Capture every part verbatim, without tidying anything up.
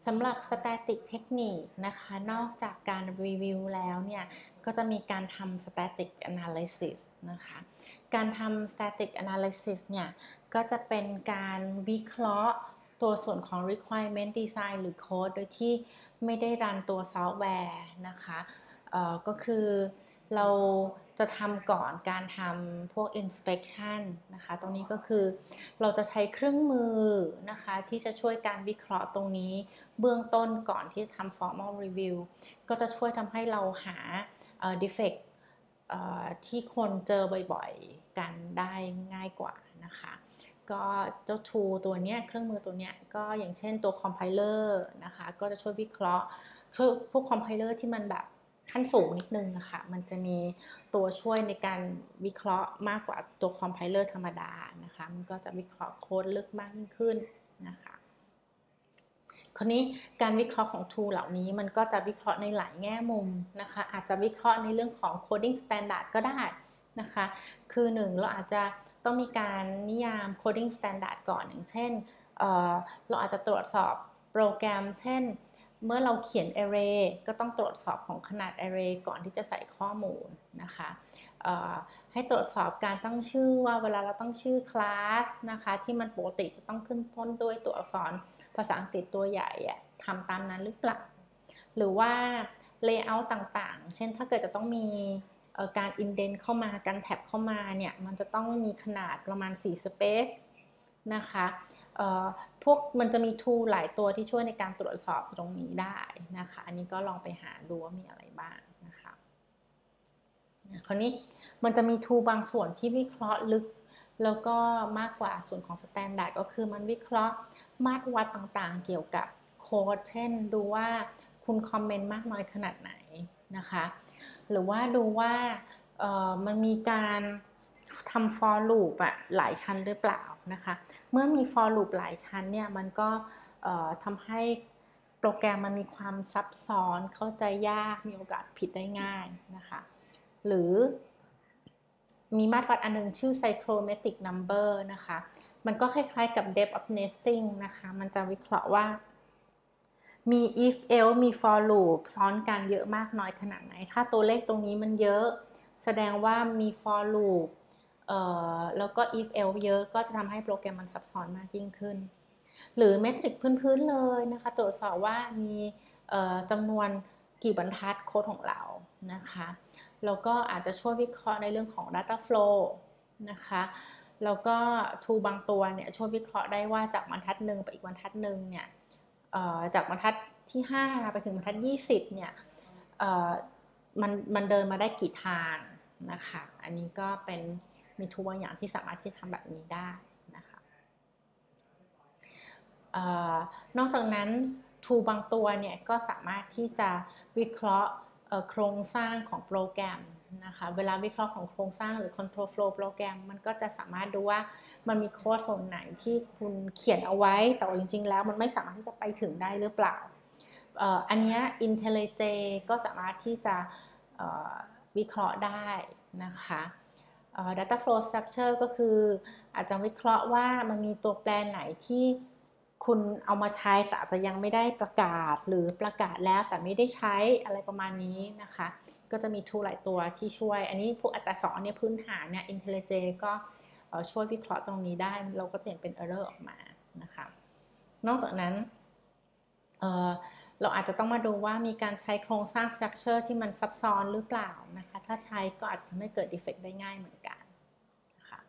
สำหรับ Static Technique นะคะนอกจากการรีวิวแล้วเนี่ยก็จะมีการทำ Static Analysis นะคะการทำ Static Analysis เนี่ยก็จะเป็นการวิเคราะห์ตัวส่วนของ Requirement Design หรือ Code โดยที่ไม่ได้รันตัวซอฟต์แวร์นะคะเอ่อก็คือเราจะทำก่อนการทำพวก inspection นะคะตรงนี้ก็คือเราจะใช้เครื่องมือนะคะที่จะช่วยการวิเคราะห์ตรงนี้เบื้องต้นก่อนที่จะทำ formal review ก็จะช่วยทำให้เราหา defect ที่คนเจอบ่อยๆกันได้ง่ายกว่านะคะก็เจ้า tool ตัวนี้เครื่องมือตัวนี้ก็อย่างเช่นตัว compiler นะคะก็จะช่วยวิเคราะห์ช่วยพวก compiler ที่มันแบบขั้นสูงนิดนึงอะค่ะมันจะมีตัวช่วยในการวิเคราะห์มากกว่าตัว compiler ธรรมดานะคะมันก็จะวิเคราะห์โค้ดลึกมากยิ่งขึ้นนะคะคราวนี้การวิเคราะห์ของ tool เหล่านี้มันก็จะวิเคราะห์ในหลายแง่มุมนะคะอาจจะวิเคราะห์ในเรื่องของ coding standard ก็ได้นะคะคือหนึ่งเราอาจจะต้องมีการนิยาม coding standard ก่อนอย่างเช่น เอ่อ เราอาจจะตรวจสอบโปรแกรมเช่นเมื่อเราเขียน array ก็ต้องตรวจสอบของขนาด array ก่อนที่จะใส่ข้อมูลนะคะให้ตรวจสอบการตั้งชื่อว่าเวลาเราตั้งชื่อคลาสนะคะที่มันปกติจะต้องขึ้นต้นด้วยตัวอักษรภาษาอังกฤษตัวใหญ่ทำตามนั้นหรือเปล่าหรือว่า layout ต่างๆเช่นถ้าเกิดจะต้องมีการ indent เข้ามาการแท็บเข้ามาเนี่ยมันจะต้องมีขนาดประมาณสี่ space นะคะพวกมันจะมี tool หลายตัวที่ช่วยในการตรวจสอบตรงนี้ได้นะคะอันนี้ก็ลองไปหาดูว่ามีอะไรบ้างนะคะคราวนี้มันจะมี tool บางส่วนที่วิเคราะห์ลึกแล้วก็มากกว่าส่วนของ standard ก็คือมันวิเคราะห์มาตรวัดต่างๆเกี่ยวกับโค้ดเช่นดูว่าคุณคอมเมนต์มากน้อยขนาดไหนนะคะหรือว่าดูว่ามันมีการทำ for loop อะหลายชั้นหรือเปล่านะคะเมื่อมี for loop หลายชั้นเนี่ยมันก็ทำให้โปรแกรมมันมีความซับซ้อนเข้าใจยากมีโอกาสผิดได้ง่ายนะคะหรือมีมาตรวัดอันนึงชื่อ psychrometric number นะคะมันก็คล้ายๆกับ depth of nesting นะคะมันจะวิเคราะห์ว่ามี if else มี for loop ซ้อนกันเยอะมากน้อยขนาดไหนถ้าตัวเลขตรงนี้มันเยอะแสดงว่ามี for loop เอ่อแล้วก็ if else เยอะก็จะทำให้โปรแกรมมันซับซ้อนมากยิ่งขึ้นหรือเมทริกพื้นๆเลยนะคะตรวจสอบว่ามีจำนวนกี่บรรทัดโค้ดของเรานะคะแล้วก็อาจจะช่วยวิเคราะห์ในเรื่องของ data flow นะคะแล้วก็ tool บางตัวเนี่ยช่วยวิเคราะห์ได้ว่าจากบรรทัดหนึ่งไปอีกบรรทัดหนึ่งเนี่ยจากบรรทัดที่ห้าไปถึงบรรทัดยี่สิบเนี่ยมันมันเดินมาได้กี่ทางนะคะอันนี้ก็เป็นมี tool บางอย่างที่สามารถที่จะทำแบบนี้ได้นะคะนอกจากนั้น tool บางตัวเนี่ยก็สามารถที่จะวิเคราะห์โครงสร้างของโปรแกรมนะคะเวลาวิเคราะห์ของโครงสร้างหรือ control flow โปรแกรมมันก็จะสามารถดูว่ามันมีโค้ดส่วนไหนที่คุณเขียนเอาไว้แต่จริงๆแล้วมันไม่สามารถที่จะไปถึงได้หรือเปล่าอันนี้ IntelliJ ก็สามารถที่จะวิเคราะห์ได้นะคะ data flow structure ก็คืออาจจะวิเคราะห์ว่ามันมีตัวแปรไหนที่คุณเอามาใช้แต่อาจจะยังไม่ได้ประกาศหรือประกาศแล้วแต่ไม่ได้ใช้อะไรประมาณนี้นะคะก็จะมี tool หลายตัวที่ช่วยอันนี้พวกอัตราสองเนี่ยพื้นฐานเนี่ย IntelliJ ก็ช่วยวิเคราะห์ตรงนี้ได้เราก็จะเห็นเป็น error ออกมานะคะนอกจากนั้นเเราอาจจะต้องมาดูว่ามีการใช้โครงสร้าง structure ที่มันซับซ้อนหรือเปล่านะคะถ้าใช้ก็อาจจะทำให้เกิด defect ได้ง่ายเหมือนกันนะคะ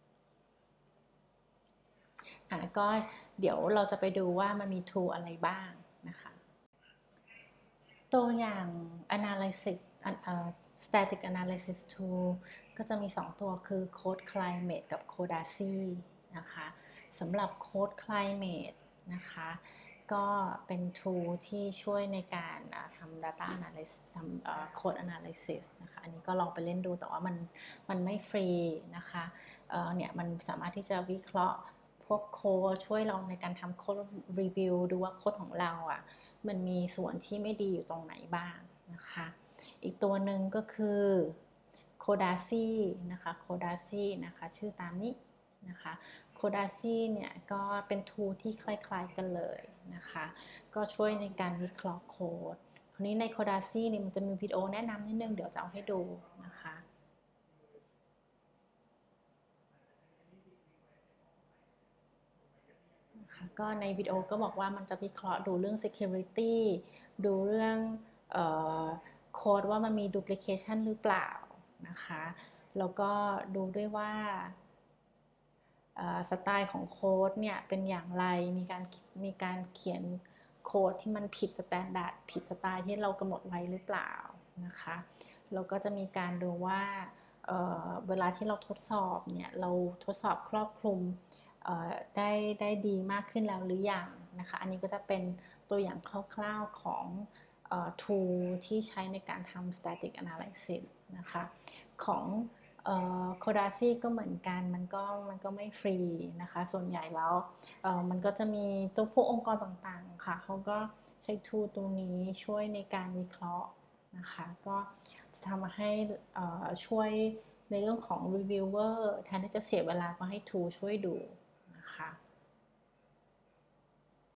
อ่ะก็เดี๋ยวเราจะไปดูว่ามันมี tool อะไรบ้างนะคะตัวอย่าง analysis static analysis tool ก็จะมีสองตัวคือ Code Climate กับ Codacy นะคะสำหรับ Code Climate นะคะก็เป็น tool ที่ช่วยในการทำ data analysis ทำ code analysis นะคะอันนี้ก็ลองไปเล่นดูแต่ว่ามันมันไม่ฟรีนะคะเนี่ยมันสามารถที่จะวิเคราะห์พวกโค้ดช่วยเราในการทำโค้ดรีวิวดูว่าโค้ดของเราอ่ะมันมีส่วนที่ไม่ดีอยู่ตรงไหนบ้างนะคะอีกตัวหนึ่งก็คือ Codacy นะคะ Codacy นะคะชื่อตามนี้นะคะ โค Codacy เนี่ยก็เป็น tool ที่คล้ายๆกันเลยนะคะก็ช่วยในการวิเคราะห์โค้ดคราวนี้ใน Codacy เนี่ยมันจะมีวิดีโอแนะนำนิดนึงเดี๋ยวจะเอาให้ดูนะคะก็ในวิดีโอก็บอกว่ามันจะวิเคราะห์ดูเรื่อง security ดูเรื่องโค้ดว่ามันมี duplication หรือเปล่านะคะแล้วก็ดูด้วยว่าสไตล์ของโค้ดเนี่ยเป็นอย่างไรมีการมีการเขียนโค้ดที่มันผิดสแตนดาร์ดผิดสไตล์ที่เรากำหนดไว้หรือเปล่านะคะแล้วก็จะมีการดูว่า เ, เวลาที่เราทดสอบเนี่ยเราทดสอบครอบคลุมได้ได้ดีมากขึ้นแล้วหรือยังนะคะอันนี้ก็จะเป็นตัวอย่างคร่าวๆของ tool ที่ใช้ในการทำ static analysis นะคะของCodacy ก็เหมือนกันมันก็มันก็ไม่ฟรีนะคะส่วนใหญ่แล้วมันก็จะมีตัวพวกองค์กรต่างๆค่ะเขาก็ใช้ tool ตัวนี้ช่วยในการวิเคราะห์นะคะก็จะทำให้ช่วยในเรื่องของ reviewer แทนที่จะเสียเวลาก็ให้ tool ช่วยดู